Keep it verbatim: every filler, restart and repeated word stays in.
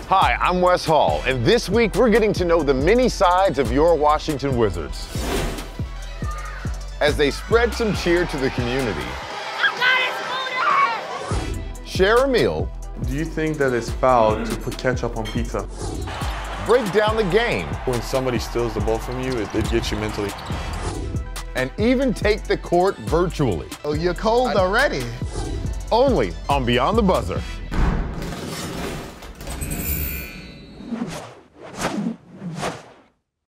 Hi, I'm Wes Hall, and this week we're getting to know the many sides of your Washington Wizards as they spread some cheer to the community, share a meal, do you think that it's foul to put ketchup on pizza? break down the game, When somebody steals the ball from you, it, it gets you mentally. and even take the court virtually. Oh, you're cold already. Only on Beyond the Buzzer.